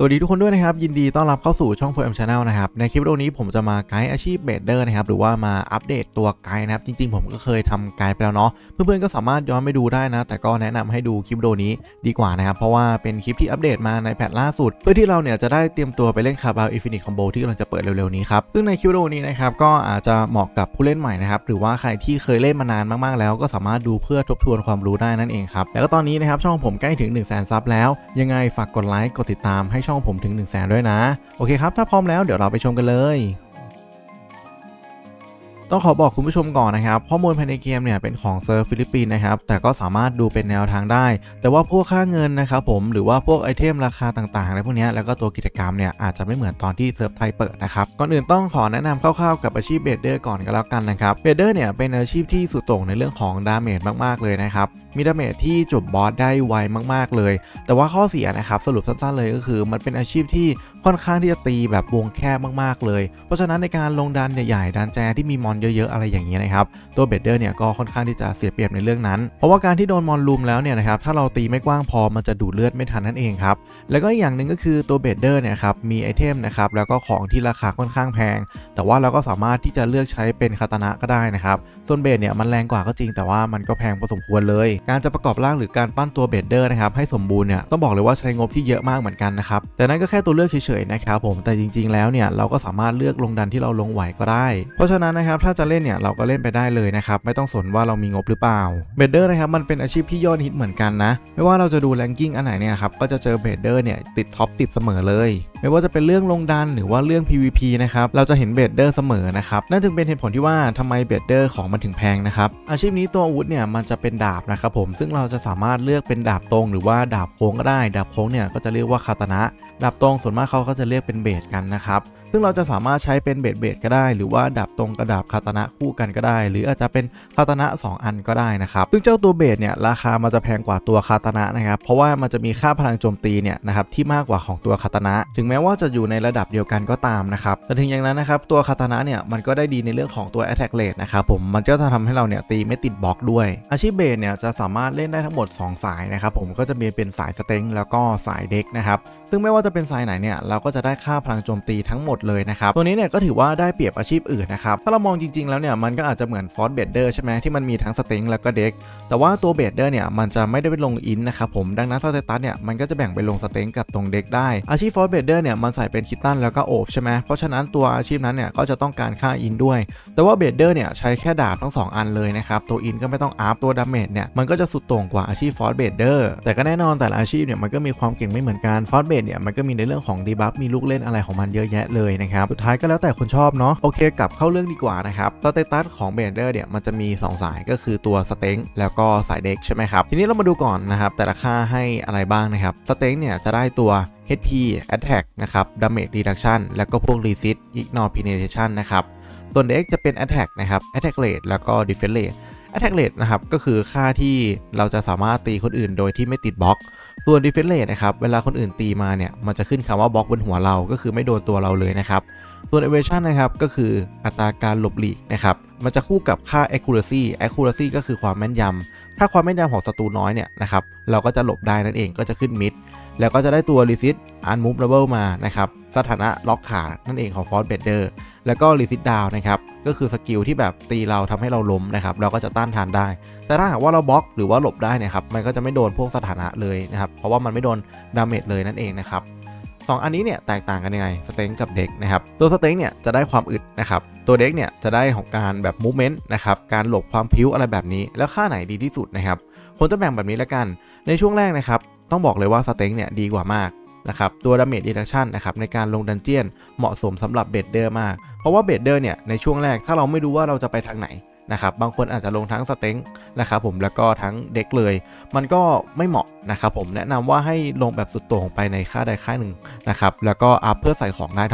สวัสดีทุกคนด้วยนะครับยินดีต้อนรับเข้าสู่ช่อง 4M Channel นะครับในคลิปวิดีโอนี้ผมจะมาไกด์อาชีพเบรดเดอร์นะครับหรือว่ามาอัปเดตตัวไกด์นะครับจริงๆผมก็เคยทำไกด์ไปแล้วเนาะเพื่อนๆก็สามารถย้อนไปดูได้นะแต่ก็แนะนำให้ดูคลิปวิดีโอนี้ดีกว่านะครับเพราะว่าเป็นคลิปที่อัปเดตมาในแพทล่าสุดเพื่อที่เราเนี่ยจะได้เตรียมตัวไปเล่นคาบาลอินฟินิตคอมโบที่กำลังจะเปิดเร็วๆนี้ครับซึ่งในคลิปวิดีโอนี้นะครับก็อาจจะเหมาะกับผู้เล่นใหม่นะครับหรือว่าใครที่เคยเล่นมานานมากๆแล้วก็สามารถดูเพื่อทบทวนความรู้ได้นั่นเองครับแล้วก็ตอนนี้นะครับช่องผมใกล้ถึง 100,000 ซับแล้วยังไงฝากกดไลค์กดติดตามให้ช่องผมถึง 100,000 ด้วยนะโอเคครับถ้าพร้อมแล้วเดี๋ยวเราไปชมกันเลยต้องขอบอกคุณผู้ชมก่อนนะครับข้อมูลภายในเกมเนี่ยเป็นของเซิร์ฟฟิลิปปินส์นะครับแต่ก็สามารถดูเป็นแนวทางได้แต่ว่าพวกค่าเงินนะครับผมหรือว่าพวกไอเทมราคาต่างๆอะไรพวกนี้แล้วก็ตัวกิจกรรมเนี่ยอาจจะไม่เหมือนตอนที่เซิร์ฟไทยเปิดนะครับก่อนอื่นต้องขอแนะนำคร่าวๆกับอาชีพเบรดเดอร์ก่อนกันแล้วกันนะครับเบรดเดอร์เนี่ยเป็นอาชีพที่สุดโต่งในเรื่องของดาเมจมากๆเลยนะครับมีดาเมจที่จบบอสได้ไวมากๆเลยแต่ว่าข้อเสียนะครับสรุปสั้นๆเลยก็คือมันเป็นอาชีพที่ค่อนข้างที่จะตีแบบวงแคบมากๆเลยเพราะฉะนั้นในการลงดันใหญ่ๆดันแจที่มีมอนเยอะๆอะไรอย่างนี้นะครับตัวเบรดเดอร์เนี่ยก็ค่อนข้างที่จะเสียเปรียบในเรื่องนั้นเพราะว่าการที่โดนมอนลุมแล้วเนี่ยนะครับถ้าเราตีไม่กว้างพอมันจะดูดเลือดไม่ทันนั่นเองครับแล้วก็อีกอย่างหนึ่งก็คือตัวเบรดเดอร์เนี่ยครับมีไอเทมนะครับแล้วก็ของที่ราคาค่อนข้างแพงแต่ว่าเราก็สามารถที่จะเลือกใช้เป็นคาตานะก็ได้นะครับส่วนเบรดเนี่ยมันแรงกว่าก็จริงแต่ว่ามันก็แพงพอสมควรเลยการจะประกอบร่างหรือการปั้นตัวเบรดเดอร์นะครับให้สมบูรณ์เนี่ยต้องบอกเลยว่าใช้งบที่เยอะมากเหมือนกันนะครับแต่นั่นก็แค่ตัวเลือกเฉยๆนะครับผมแต่จริงๆแล้วเนี่ยเราก็สามารถเลือกลงดันที่เราลงไหวก็ได้เพราะฉะนั้นนะครับถ้าจะเล่นเนี่ยเราก็เล่นไปได้เลยนะครับไม่ต้องสนว่าเรามีงบหรือเปล่าเบรดเดอร์นะครับมันเป็นอาชีพที่ยอดฮิตเหมือนกันนะไม่ว่าเราจะดูแรงกิ้งอันไหนเนี่ยครับก็จะเจอเบรดเดอร์เนี่ยติดท็อป 10เสมอเลยไม่ว่าจะเป็นเรื่องลงดันหรือว่าเรื่อง PVP นะครับเราจะเห็นเบรดเดอร์เสมอนะครับนั่นจึงเป็นเหตุผลที่ว่าทำไมเบรดเดอร์ของมันถึงแพงนะครับอาชีพนี้ตัวอาวุธเนี่ยมันจะเป็นดาบนะครับผมซึ่งเราจะสามารถเลือกเป็นดาบตรงหรือว่าดาบโค้งก็ได้ดาบโค้งเนี่ยก็จะเรียกว่าคาตานะดาบตรงส่วนมากเขาก็จะเรียกเป็นเบรดกันนะครับซึ่งเราจะสามารถใช้เป็นเบรดก็ได้หรือว่าดาบตรงกับดาบคาตานะคู่กันก็ได้หรืออาจจะเป็นคาตานะ2อันก็ได้นะครับซึ่งเจ้าตัวเบรดเนี่ยราคามันจะแพงกว่าตัวคาตานะนะครับเพราะว่ามันจะมีค่าพลังโจมตีเนี่ยนะครับที่มากกว่าของตัวคาตานะถึงแม้ว่าจะอยู่ในระดับเดียวกันก็ตามนะครับแต่ถึงอย่างนั้นนะครับตัวคาตานะเนี่ยมันก็ได้ดีในเรื่องของตัว attack rate นะครับผมมันก็จะทำให้เราเนี่ยตีไม่ติดบล็อกด้วยอาชีพเบรดเนี่ยจะสามารถเล่นได้ทั้งหมด2สายนะครับผมก็จะมีเป็นสายสเต็งแล้วก็สายเด็กนะครับซึ่งไม่ว่าจะเป็นสายไหนเนี่ยเราก็จะได้ค่าพลังโจมตีทั้งหมดเลยนะครับตัวนี้เนี่ยก็ถือว่าได้เปรียบอาชีพอื่นนะครับถ้าเรามองจริงๆแล้วเนี่ยมันก็อาจจะเหมือนฟอร์สเบรดเดอร์ใช่ไหมที่มันมีทั้งสเต็งแล้วก็เด็กแต่ว่าตัวเบรดเดอร์เนี่ยมันจะไม่ได้ไปลงอินนะครับผมดังนั้นสเตตัสเนี่ยมันก็จะแบ่งไปลงสเต็งกับตรงเด็กได้อาชีพฟอร์สเบรดเดอร์เนี่ยมันใส่เป็นคิตตันแล้วก็โอบใช่ไหมเพราะฉะนั้นตัวอาชีพนั้นเนี่ยก็จะต้องการค่าอินด้วยแต่ว่าเบรดเดอร์เนี่ยใช้แค่ดาบทั้ง2อันเลยนะครับตัวอินก็ไม่ต้องอัพตัวดาเมจเนี่ยมันก็จะสุดโต่งกว่าอาชีพฟอร์สเบรดเดอร์แต่ก็แน่นอนแต่ละอาชีพเนี่ยมันก็มีความเก่งไม่เหมือนกันฟอร์สเบรดเนี่ยมันก็มีในเรื่องของดีบัฟมีลูกเล่นอะไรของมันเยอะแยะเลยนะครับสุดท้ายก็แล้วแต่คนชอบเนาะโอเคกลับเข้าเรื่องดีกว่านะครับสเตตัสของเบรดเดอร์เนี่ยมันจะมี2สายก็คือตัวสเต็งแล้วก็สายเด็กใช่ไหมครับทีนี้เรามาดูก่อนนะครับแต่ละค่าให้อะไรบ้างนะครับสเต็งเนี่ยจะได้ตัว HP Attack นะครับ Damage Reduction แล้วก็พวก Resist Ignore Penetration นะครับส่วนเด็กจะเป็น Attack นะครับ Attack Rate แล้วก็ Defense Rate Attack Rate นะครับก็คือค่าที่เราจะสามารถตีคนอื่นโดยที่ไม่ติดบล็อกส่วน Defense Rate นะครับเวลาคนอื่นตีมาเนี่ยมันจะขึ้นคำว่าบล็อกบนหัวเราก็คือไม่โดนตัวเราเลยนะครับส่วน Evasion นะครับก็คืออัตราการหลบหลีกนะครับมันจะคู่กับค่า Accuracy ก็คือความแม่นยำถ้าความแม่นยำของศัตรูน้อยเนี่ยนะครับเราก็จะหลบได้นั่นเองก็จะขึ้นมิดแล้วก็จะได้ตัว Resist Unmovable มานะครับสถานะล็อกขานั่นเองของ Force Bender แล้วก็ Resist Down นะครับก็คือสกิลที่แบบตีเราทำให้เราล้มนะครับเราก็จะต้านทานได้แต่ถ้าหากว่าเราบล็อกหรือว่าหลบได้เนี่ยครับมันก็จะไม่โดนพวกสถานะเลยนะครับเพราะว่ามันไม่โดนดาเมจเลยนั่นเองนะครับ2อันนี้เนี่ยแตกต่างกันยังไงสเต็งกับเด็กนะครับตัวสเต็งเนี่ยจะได้ความอึดนะครับตัวเด็กเนี่ยจะได้ของการแบบมูฟเมนต์นะครับการหลบความพิ้วอะไรแบบนี้แล้วค่าไหนดีที่สุดนะครับผมจะแบ่งแบบนี้แล้วกันในช่วงแรกนะครับต้องบอกเลยว่าสเต็งเนี่ยดีกว่ามากนะครับตัวดาเมจรีดักชันนะครับในการลงดันเจียนเหมาะสมสำหรับเบรดเดอร์มากเพราะว่าเบรดเดอร์เนี่ยในช่วงแรกถ้าเราไม่รู้ว่าเราจะไปทางไหนนะครับบางคนอาจจะลงทั้งสเต็งนะครับผมแล้วก็ทั้งเด็กเลยมันก็ไม่เหมาะนะครับผมแนะนำว่าให้ลงแบบสุดโต่งไปในค่าใดค่าหนึ่งนะครับแล้วก็อัพเพื่อใส่ของได้เท่านั้น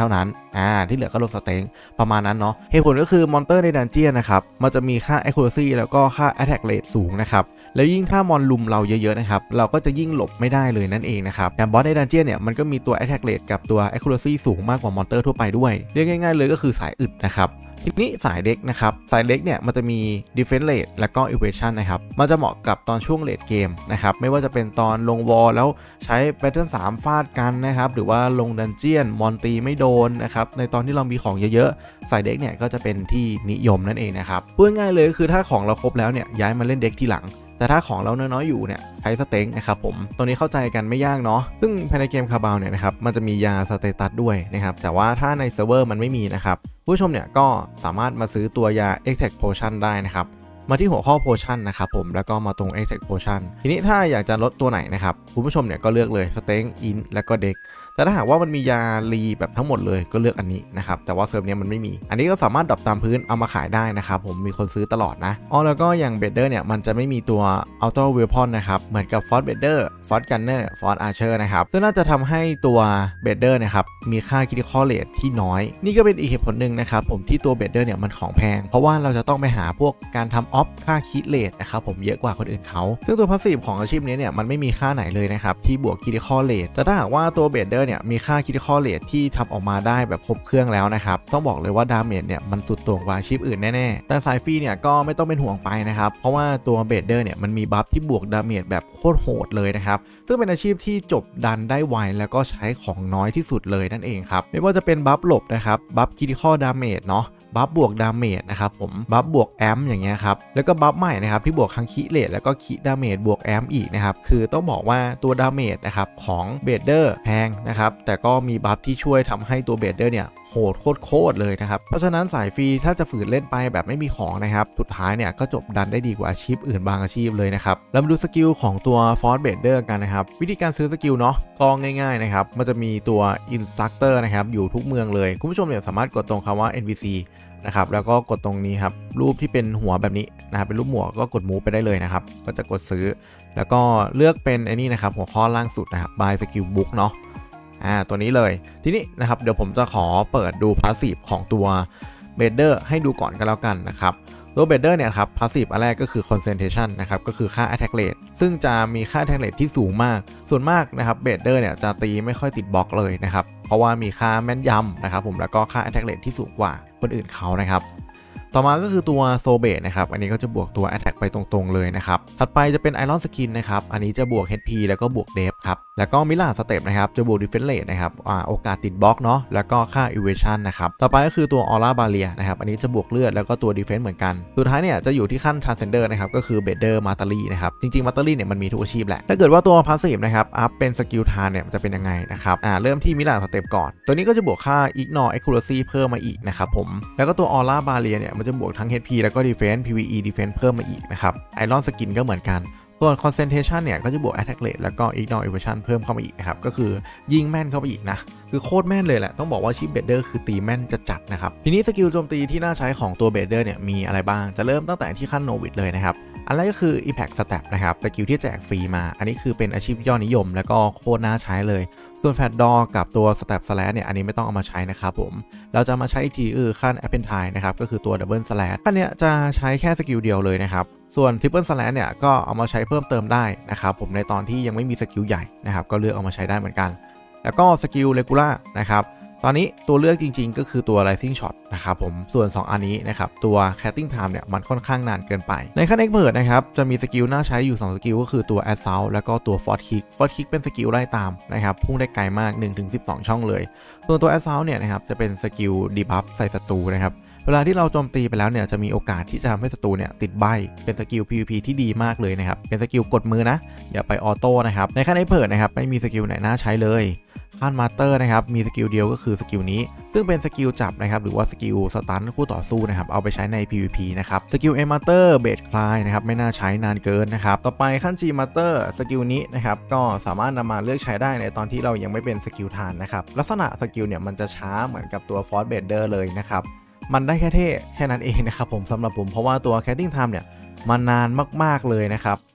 ที่เหลือก็ลงสเต็งประมาณนั้นเนาะเหตุผลก็คือมอนเตอร์ในดันเจียนนะครับมันจะมีค่า accuracy แล้วก็ค่า attack rate สูงนะครับแล้วยิ่งถ้ามอนลุมเราเยอะๆนะครับเราก็จะยิ่งหลบไม่ได้เลยนั่นเองนะครับแต่บอสในดันเจียนเนี่ยมันก็มีตัว attack rate กับตัว accuracy สูงมากกว่ามอนเตอร์ทั่วไปด้วยเรียกง่ายๆเลยก็คือสายอึดนะครับทีนี้สายเด็กนะครับสายเด็กเนี่ยมันจะมี defense rate แล้วก็ evasion นะครับมันจะเหมาะกับตอนช่วงเลดเกมนะครับไม่ว่าจะเป็นตอนลงวอลแล้วใช้ pattern 3 ฟาดกันนะครับหรือว่าลงดันเจียนมอนตีไม่โดนนะครับในตอนที่เรามีของเยอะๆสายเด็กเนี่ยก็จะเป็นที่นิยมนั่นเองนะครับพูดง่ายเลยคือถ้าของเราครบแล้วเนี่ยย้ายมาเล่นเด็กทีหลังแต่ถ้าของเราน้อยๆอยู่เนี่ยใช้สเต็งนะครับผมตรงนี้เข้าใจกันไม่ยากเนาะซึ่งภายในเกมคาบาวเนี่ยนะครับมันจะมียาสเตตัสด้วยนะครับแต่ว่าถ้าในเซิร์ฟเวอร์มันไม่มีนะครับผู้ชมเนี่ยก็สามารถมาซื้อตัวยา Exact Potion ได้นะครับมาที่หัวข้อ Potion นะครับผมแล้วก็มาตรง Exact Potion ทีนี้ถ้าอยากจะลดตัวไหนนะครับคุณผู้ชมเนี่ยก็เลือกเลยสเต็งอินแล้วก็เด็กแต่ถ้าหากว่ามันมียารีแบบทั้งหมดเลยก็เลือกอันนี้นะครับแต่ว่าเซิร์ฟเนี้ยมันไม่มีอันนี้ก็สามารถดรอปตามพื้นเอามาขายได้นะครับผมมีคนซื้อตลอดนะแล้วก็อย่างเบดเดอร์เนี่ยมันจะไม่มีตัว Auto Weapon นะครับเหมือนกับ Force Bader Force Gunner Force Archer นะครับซึ่งน่าจะทำให้ตัวเบดเดอร์นะครับมีค่า Critical Rate ที่น้อยนี่ก็เป็นอีกเหตุผลหนึ่งนะครับผมที่ตัวเบดเดอร์เนี่ยมันของแพงเพราะว่าเราจะต้องไปหาพวกการทำออฟค่าคิดเรทนะครับผมเยอะกว่าคนอื่นเขาซึ่งตัวพาสซีฟของอาชีพนี้เนี่ยมันไม่มีค่าไหนเลยนะครับที่บวก Critical Rate แต่ถ้าหากว่าตัวเบดเดอร์เนี่ยมีค่า Critical Rate ที่ทำออกมาได้แบบครบเครื่องแล้วนะครับต้องบอกเลยว่าดาเมจเนี่ยมันสุดโต่งกว่าอาชีพอื่นแน่ๆแต่สายฟรีเนี่ยก็ไม่ต้องเป็นห่วงไปนะครับเพราะว่าตัวเบดเดอร์เนี่ยมันมีบัฟที่บวกดาเมจแบบโคตรโหดเลยนะครับซึ่งเป็นอาชีพที่จบดันได้ไวแล้วก็ใช้ของน้อยที่สุดเลยนั่นเองครับไม่ว่าจะเป็นบัฟหลบนะครับบัฟ Critical Damage เนาะบัฟบวกดาเมจนะครับผมบัฟบวกแอมอย่างเงี้ยครับแล้วก็บัฟใหม่นะครับที่บวกทั้งคิเรทแล้วก็คิดาเมจบวกแอมอีกนะครับคือต้องบอกว่าตัวดาเมจนะครับของเบดเดอร์แพงนะครับแต่ก็มีบัฟที่ช่วยทำให้ตัวเบดเดอร์เนี่ยโหดโคตรเลยนะครับเพราะฉะนั้นสายฟรีถ้าจะฝืนเล่นไปแบบไม่มีของนะครับสุดท้ายเนี่ยก็จบดันได้ดีกว่าอาชีพอื่นบางอาชีพเลยนะครับแล้วมาดูสกิลของตัวฟอร์สเบดเดอร์กันนะครับวิธีการซื้อสกิลเนาะก็ง่ายๆนะครับมันจะมีตัวอินสตรัคเตอร์นะครับอยู่ทุกเมืองเลยคุณผู้ชมเนี่ยสามารถกดตรงคำว่า NPCนะครับแล้วก็กดตรงนี้ครับรูปที่เป็นหัวแบบนี้นะครับเป็นรูปหมวกก็กดมูฟไปได้เลยนะครับก็จะกดซื้อแล้วก็เลือกเป็นไอ้นี่นะครับหัวข้อล่างสุดนะครับ buy skill book เนาะตัวนี้เลยทีนี้นะครับเดี๋ยวผมจะขอเปิดดูพาสซีฟของตัวเบดเดอร์ให้ดูก่อนกันแล้วกันนะครับตัวเบดเดอร์เนี่ยครับพาสซีฟอันแรกก็คือ concentration นะครับก็คือค่า attack rate ซึ่งจะมีค่า attack rate ที่สูงมากส่วนมากนะครับเบดเดอร์เนี่ยจะตีไม่ค่อยติดบล็อกเลยนะครับเพราะว่ามีค่าแม่นยำนะครับผมแล้วก็ค่า attack rate ที่สูงกว่าคนอื่นเขานะครับต่อมาก็คือตัวโซเบตนะครับอันนี้ก็จะบวกตัว attack ไปตรงๆเลยนะครับถัดไปจะเป็น Iron Skin นะครับอันนี้จะบวก HP แล้วก็บวก Def ครับแล้วก็มิลาสเต็ปนะครับจะบวก Defense Rate นะครับโอกาสติดบล็อกเนาะแล้วก็ค่า Evasion นะครับต่อไปก็คือตัว Aura Barrier นะครับอันนี้จะบวกเลือดแล้วก็ตัว Defense เหมือนกันสุดท้ายเนี่ยจะอยู่ที่ขั้น Transcender นะครับก็คือ Bader Matari นะครับจริงๆ Matari เนี่ยมันมีทุกอาชีพแหละถ้าเกิดว่าตัว Passive นะครับอัพเป็นสกิลทานเนี่ยจะเป็นยังไงนะครับเริ่มที่มิลาสเต็ปก่อนตัวนี้ก็จะบวกค่า Ignore Accuracy เพิ่มมาอีกนะครับผมแล้วก็ตัว Aura Barrier เนี่ยมันจะบวกทั้ง HP แล้วก็ Defense PVE Defense เพิ่มมาอีกนะครับ Iron Skin ก็เหมือนกันส่วน concentration เนี่ยก็จะบวก attack rate แล้วก็ ignore evasion เพิ่มเข้ามาอีกนะครับก็คือยิงแม่นเข้าไปอีกนะคือโคตรแม่นเลยแหละต้องบอกว่าชิปเบดเดอร์คือตีแม่นจัดนะครับทีนี้สกิลโจมตีที่น่าใช้ของตัวเบดเดอร์เนี่ยมีอะไรบ้างจะเริ่มตั้งแต่ที่ขั้นโนวิดเลยนะครับอันแรกก็คือ impact step นะครับสกิลที่แจกฟรีมาอันนี้คือเป็นอาชีพยอดนิยมแล้วก็โคตรน่าใช้เลยส่วน Fat Door กับตัว Step Slash เนี่ยอันนี้ไม่ต้องเอามาใช้นะครับผมเราจะมาใช้อีกทีขั้น Appentine นะครับก็คือตัว Double Slash ขั้นเนี้ยจะใช้แค่สกิลเดียวเลยนะครับส่วน Triple Slash เนี่ยก็เอามาใช้เพิ่มเติมได้นะครับผมในตอนที่ยังไม่มีสกิลใหญ่นะครับก็เลือกเอามาใช้ได้เหมือนกันแล้วก็สกิล Regular นะครับตอนนี้ตัวเลือกจริงๆก็คือตัว Rising Shot นะครับผมส่วน2อันนี้นะครับตัว Casting Time เนี่ยมันค่อนข้างนานเกินไปในขั้น Expert นะครับจะมีสกิลน่าใช้อยู่2สกิลก็คือตัว Assault แล้วก็ตัว Force Kick Force Kick เป็นสกิลไล่ตามนะครับพุ่งได้ไกลมาก 1-12 ช่องเลยส่วนตัว Assault เนี่ยนะครับจะเป็นสกิล Debuff ใส่ศัตรูนะครับเวลาที่เราโจมตีไปแล้วเนี่ยจะมีโอกาสที่จะทำให้ศัตรูเนี่ยติดใบเป็นสกิล PVP ที่ดีมากเลยนะครับเป็นสกิลกดมือนะอย่าไปออโต้นะครับในขั้น Expert นะครับไม่มีสกิลไหนน่าใช้เลยขั้นมาสเตอร์นะครับมีสกิลเดียวก็คือสกิลนี้ซึ่งเป็นสกิลจับนะครับหรือว่าสกิลสตันคู่ต่อสู้นะครับเอาไปใช้ใน PVP นะครับสกิล A Master เบสคลายนะครับไม่น่าใช้นานเกินนะครับต่อไปขั้น G Master สกิลนี้นะครับก็สามารถนำมาเลือกใช้ได้ในตอนที่เรายังไม่เป็นสกิลทานนะครับลักษณะสกิลเนี่ยมันจะช้าเหมือนกับตัว Force Bader เลยนะครับมันได้แค่เท่แค่นั้นเองนะครับผมสำหรับผมเพราะว่าตัว Casting Time เนี่ยมันนานมากๆเลยนะครับ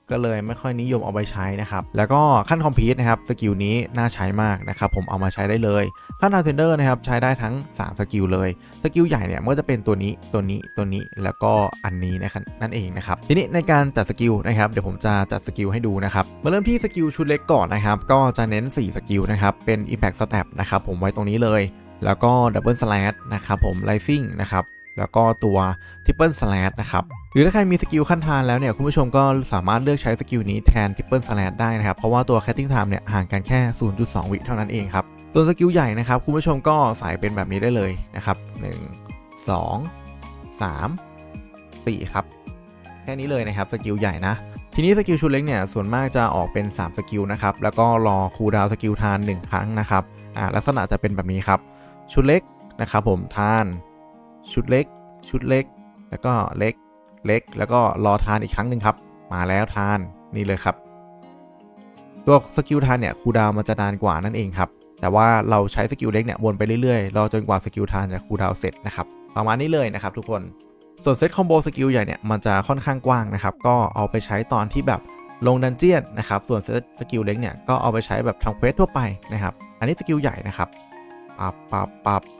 ก็เลยไม่ค่อยนิยมเอาไปใช้นะครับแล้วก็ขั้นคอมพิวต์นะครับสกิลนี้น่าใช้มากนะครับผมเอามาใช้ได้เลยขั้นอาร์เทนเดอร์นะครับใช้ได้ทั้ง3สกิลเลยสกิลใหญ่เนี่ยก็จะเป็นตัวนี้แล้วก็อันนี้นะครับนั่นเองนะครับทีนี้ในการจัดสกิลนะครับเดี๋ยวผมจะจัดสกิลให้ดูนะครับมาเริ่มที่สกิลชุดเล็กก่อนนะครับก็จะเน้น4สกิลนะครับเป็น Impact Stab นะครับผมไว้ตรงนี้เลยแล้วก็ Double Slash นะครับผม Rising นะครับแล้วก็ตัว Triple Slash นะครับหรือถ้าใครมีสกิลขั้นทานแล้วเนี่ยคุณผู้ชมก็สามารถเลือกใช้สกิลนี้แทน Triple Slash ได้นะครับเพราะว่าตัว Casting Time เนี่ยห่างกันแค่ 0.2 วิเท่านั้นเองครับส่วนสกิลใหญ่นะครับคุณผู้ชมก็ใส่เป็นแบบนี้ได้เลยนะครับ1 2 3 4ครับแค่นี้เลยนะครับสกิลใหญ่นะทีนี้สกิลชุดเล็กเนี่ยส่วนมากจะออกเป็น3สกิลนะครับแล้วก็รอคูลดาวน์สกิลทาน1ครั้งนะครับลักษณะจะเป็นแบบนี้ครับชุดเล็กนะครับผมทานชุดเล็กแล้วก็เล็กแล้วก็รอทานอีกครั้งหนึ่งครับมาแล้วทานนี่เลยครับตัวสกิลทานเนี่ยคูลดาวน์มันจะนานกว่านั่นเองครับแต่ว่าเราใช้สกิลเล็กเนี่ยวนไปเรื่อยๆรอจนกว่าสกิลทานจะคูลดาวน์เสร็จนะครับประมาณนี้เลยนะครับทุกคนส่วนเซตคอมโบสกิลใหญ่เนี่ยมันจะค่อนข้างกว้างนะครับก็เอาไปใช้ตอนที่แบบลงดันเจียนนะครับส่วนเซตสกิลเล็กเนี่ยก็เอาไปใช้แบบทำเควสทั่วไปนะครับอันนี้สกิลใหญ่นะครับปับ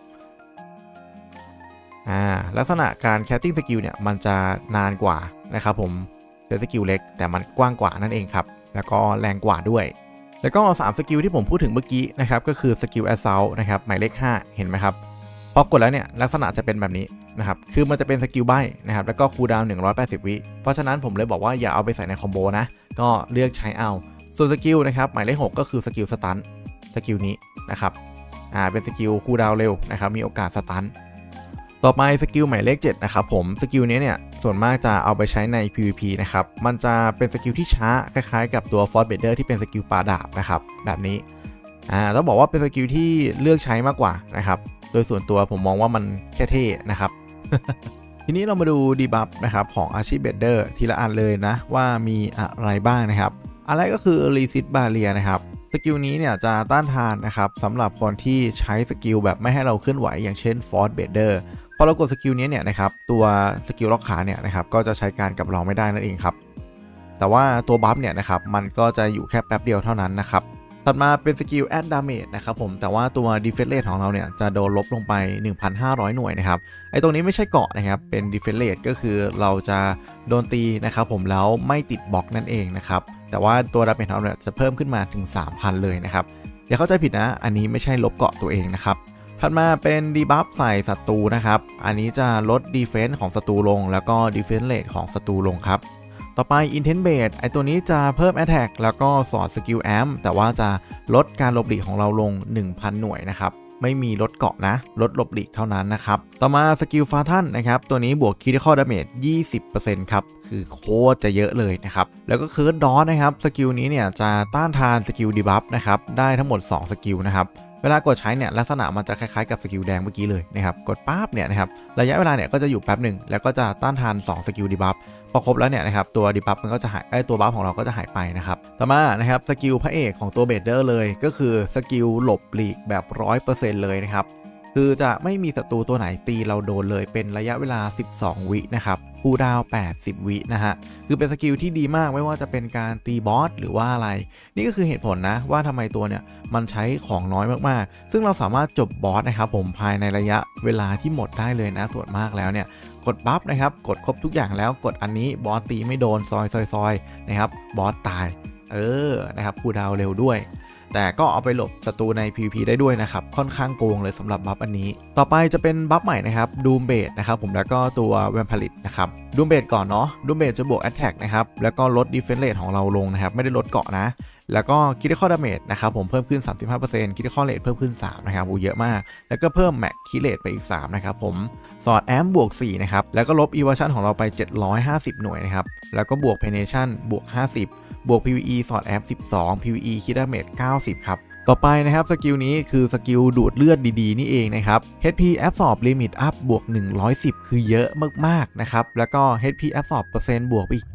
ลักษณะการแคสติ้งสกิลเนี่ยมันจะนานกว่านะครับผมเซตสกิลเล็กแต่มันกว้างกว่านั่นเองครับแล้วก็แรงกว่าด้วยแล้วก็3สกิลที่ผมพูดถึงเมื่อกี้นะครับก็คือสกิลแอสซัลต์นะครับหมายเลข5เห็นไหมครับพอกดแล้วเนี่ยลักษณะจะเป็นแบบนี้นะครับคือมันจะเป็นสกิลใบ้นะครับแล้วก็คูลดาวน์180วิเพราะฉะนั้นผมเลยบอกว่าอย่าเอาไปใส่ในคอมโบนะก็เลือกใช้เอาส่วนสกิลนะครับหมายเลข6ก็คือสกิลสตันสกิลนี้นะครับเป็นสกิลคูลดาวน์เร็วนะครับมีโอกาสสตันต่อไปสกิลหมายเลข7นะครับผมสกิลนี้เนี่ยส่วนมากจะเอาไปใช้ใน PVP นะครับมันจะเป็นสกิลที่ช้าคล้ายๆกับตัว Force Breather ที่เป็นสกิลปาดาบนะครับแบบนี้ต้องบอกว่าเป็นสกิลที่เลือกใช้มากกว่านะครับโดยส่วนตัวผมมองว่ามันแค่เท่นะครับ ทีนี้เรามาดูดีบัฟนะครับของอาชีพเบดเดอร์ทีละอันเลยนะว่ามีอะไรบ้างนะครับอะไรก็คือ Resist Barrier นะครับสกิลนี้เนี่ยจะต้านทานนะครับสำหรับคนที่ใช้สกิลแบบไม่ให้เราเคลื่อนไหวอย่างเช่น Force Breather พอเรากดสกิลนี้เนี่ยนะครับตัวสกิลล็อกขาเนี่ยนะครับก็จะใช้การกับเราไม่ได้นั่นเองครับแต่ว่าตัวบัฟเนี่ยนะครับมันก็จะอยู่แค่แป๊บเดียวเท่านั้นนะครับถัดมาเป็นสกิล Add Damage นะครับผมแต่ว่าตัว Defense Rate ของเราเนี่ยจะโดนลบลงไป 1,500 หน่วยนะครับไอ้ตรงนี้ไม่ใช่เกาะนะครับเป็น Defense Rate ก็คือเราจะโดนตีนะครับผมแล้วไม่ติดบล็อกนั่นเองนะครับแต่ว่าตัว Damage ของเราเนี่ยจะเพิ่มขึ้นมาถึง 3,000 เลยนะครับอย่าเข้าใจผิดนะอันนี้ไม่ใช่ลบเกาะตัวเองนะครับถัดมาเป็นดีบัฟใส่ศัตรูนะครับอันนี้จะลด Defense ของศัตรูลงแล้วก็ Defense Rate ของศัตรูลงครับต่อไป Intent Base ไอตัวนี้จะเพิ่ม Attack แล้วก็สอดสกิลแอมแต่ว่าจะลดการหลบหลีกของเราลง 1,000 หน่วยนะครับไม่มีลดเกาะนะลดหลบหลีกเท่านั้นนะครับต่อมาสกิลฟาทันนะครับตัวนี้บวก Critical Damage 20% ครับคือโคตรจะเยอะเลยนะครับแล้วก็เคิร์ดดอสนะครับสกิลนี้เนี่ยจะต้านทานสกิลดีบัฟนะครับได้ทั้งหมด2สกิลนะครับเวลากดใช้เนี่ยลักษณะมันจะคล้ายๆกับสกิลแดงเมื่อกี้เลยนะครับกดปั๊บเนี่ยนะครับระยะเวลาเนี่ยก็จะอยู่แป๊บหนึ่งแล้วก็จะต้านทาน2สกิลดีบัฟพอครบแล้วเนี่ยนะครับตัวดีบัฟมันก็จะหายตัวบัฟของเราก็จะหายไปนะครับต่อมานะครับสกิลพระเอกของตัวเบดเดอร์เลยก็คือสกิลหลบหลีกแบบ 100% เลยนะครับคือจะไม่มีศัตรูตัวไหนตีเราโดนเลยเป็นระยะเวลา12วินะครับคูลดาวน์80วินะฮะคือเป็นสกิลที่ดีมากไม่ว่าจะเป็นการตีบอสหรือว่าอะไรนี่ก็คือเหตุผลนะว่าทำไมตัวเนี่ยมันใช้ของน้อยมากๆซึ่งเราสามารถจบบอสนะครับผมภายในระยะเวลาที่หมดได้เลยนะส่วนมากแล้วเนี่ยกดบัฟนะครับกดครบทุกอย่างแล้วกดอันนี้บอสตีไม่โดนซอยนะครับบอสตายนะครับคูลดาวน์เร็วด้วยแต่ก็เอาไปหลบศัตรูใน PVP ได้ด้วยนะครับค่อนข้างโกงเลยสำหรับบัฟอันนี้ต่อไปจะเป็นบัฟใหม่นะครับดูมเบดนะครับผมแล้วก็ตัวแวมพาริตนะครับดูมเบดก่อนเนาะดูมเบดจะบวก Attack นะครับแล้วก็ลด Defense Rate ของเราลงนะครับไม่ได้ลดเกาะนะแล้วก็ Critical Damage นะครับผมเพิ่มขึ้น 35% Critical Rate เพิ่มขึ้น3นะครับเยอะมากแล้วก็เพิ่ม Max Kill Rate ไปอีก3นะครับผมสอดแอมบวก4นะครับแล้วก็ลบ Evasion ของเราไป750หน่วยนะครับแล้วก็บวก Penetration บวก50บวก PVE สอดแอป12 PVE Kill Damage 90ครับต่อไปนะครับสกิลนี้คือสกิลดูดเลือดดีๆนี่เองนะครับ HP Absorb Limit Up บวก110คือเยอะมากๆนะครับแล้วก็ HP Absorb เปอร์เซ็นต์บวกไปอีก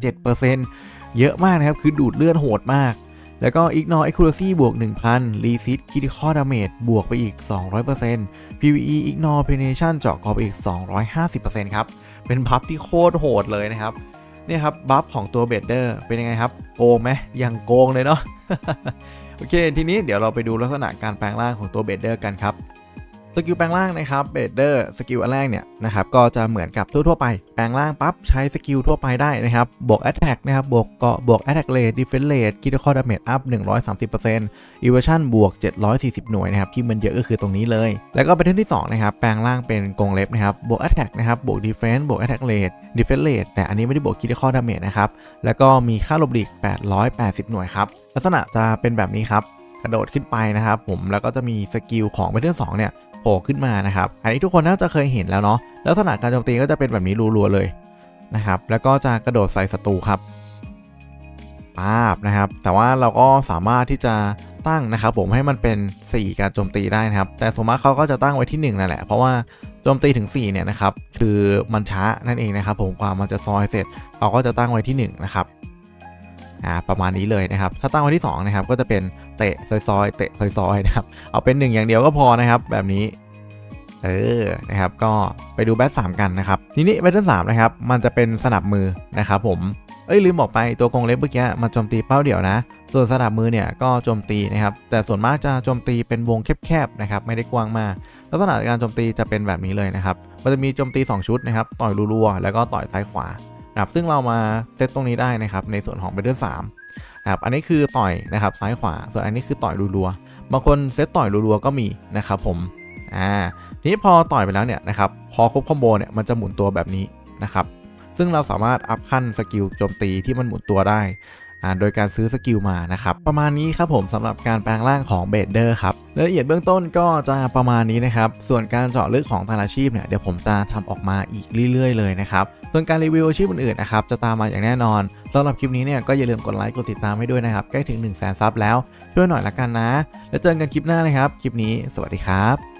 7% เยอะมากนะครับคือดูดเลือดโหดมากแล้วก็ Ignore Accuracy บวก 1,000 Resist Critical Damage บวกไปอีก 200% PVE Ignore Penetration เจาะกรอบไปอีก 250% ครับเป็นพับที่โคตรโหดเลยนะครับเนี่ยครับบัฟของตัวเบเดอร์เป็นยังไงครับโกงไหมยังโกงเลยเนาะ โอเคทีนี้เดี๋ยวเราไปดูลักษณะการแปลงร่างของตัวเบเดอร์กันครับสกิลแปลงร่างนะครับเบเดอร์สกิลอันแรกเนี่ยนะครับก็จะเหมือนกับทั่วๆไปแปลงร่างปั๊บใช้สกิลทั่วไปได้นะครับบวก Attack นะครับบวกเกาะบวก Attack Rate Defense Rate Critical Damage Up 130% Evasion บวก740หน่วยนะครับที่มันเยอะก็คือตรงนี้เลยแล้วก็ไปที่2นะครับแปลงร่างเป็นกรงเล็บนะครับบวก Attack นะครับบวก Defense บวก Attack Rate Defense Rate แต่อันนี้ไม่ได้บวก Critical Damage นะครับแล้วก็มีค่าหลบหลีก880หน่วยครับลักษณะจะเป็นแบบนี้ครับกระโดดขึ้นไปนะครับผมแล้วก็จะมีสกิลของเบเดอร์2เนี่ยโผล่ขึ้นมานะครับอันนี้ทุกคนน่าจะเคยเห็นแล้วเนาะลักษณะการโจมตีก็จะเป็นแบบนี้รัวๆเลยนะครับแล้วก็จะกระโดดใส่ศัตรูครับป๊าบนะครับแต่ว่าเราก็สามารถที่จะตั้งนะครับผมให้มันเป็น4การโจมตีได้นะครับแต่สมมติเขาก็จะตั้งไว้ที่1นั่นแหละเพราะว่าโจมตีถึง4เนี่ยนะครับคือมันช้านั่นเองนะครับผมกว่ามันจะซอยเสร็จเขาก็จะตั้งไว้ที่1นะครับประมาณนี้เลยนะครับถ้าตั้งไว้ที่2นะครับก็จะเป็นเตะซอยๆเตะซอยๆนะครับเอาเป็น1อย่างเดียวก็พอนะครับแบบนี้นะครับก็ไปดูแบท3กันนะครับทีนี้แบท3นะครับมันจะเป็นสนับมือนะครับผมลืมบอกไปตัวกรงเล็บเมื่อกี้มันโจมตีเป้าเดี่ยวนะส่วนสนับมือเนี่ยก็โจมตีนะครับแต่ส่วนมากจะโจมตีเป็นวงแคบๆนะครับไม่ได้กว้างมากลักษณะการโจมตีจะเป็นแบบนี้เลยนะครับมันจะมีโจมตี2ชุดนะครับต่อยรัวๆแล้วก็ต่อยซ้ายขวานะครับซึ่งเรามาเซตตรงนี้ได้นะครับในส่วนของแบท3นะครับอันนี้คือต่อยนะครับซ้ายขวาส่วนอันนี้คือต่อยรัวๆบางคนเซตต่อยรัวๆก็มีนะครับผมทีนี้พอต่อยไปแล้วเนี่ยนะครับพอครบคอมโบเนี่ยมันจะหมุนตัวแบบนี้นะครับซึ่งเราสามารถอัพขั้นสกิลโจมตีที่มันหมุนตัวได้โดยการซื้อสกิลมานะครับประมาณนี้ครับผมสำหรับการแปลงร่างของเบเดอร์ครับรายละเอียดเบื้องต้นก็จะประมาณนี้นะครับส่วนการเจาะลึกของแต่ละอาชีพเนี่ยเดี๋ยวผมจะทำออกมาอีกเรื่อยๆเลยนะครับส่วนการรีวิวอาชีพอื่นๆนะครับจะตามมาอย่างแน่นอนสำหรับคลิปนี้เนี่ยก็อย่าลืมกดไลค์กดติดตามให้ด้วยนะครับใกล้ถึง 100,000 ซับแล้วช่วยหน่อยละกันนะแล้วเจอกันคลิปหน้านะครับคลิปนี้สวัสดีครับ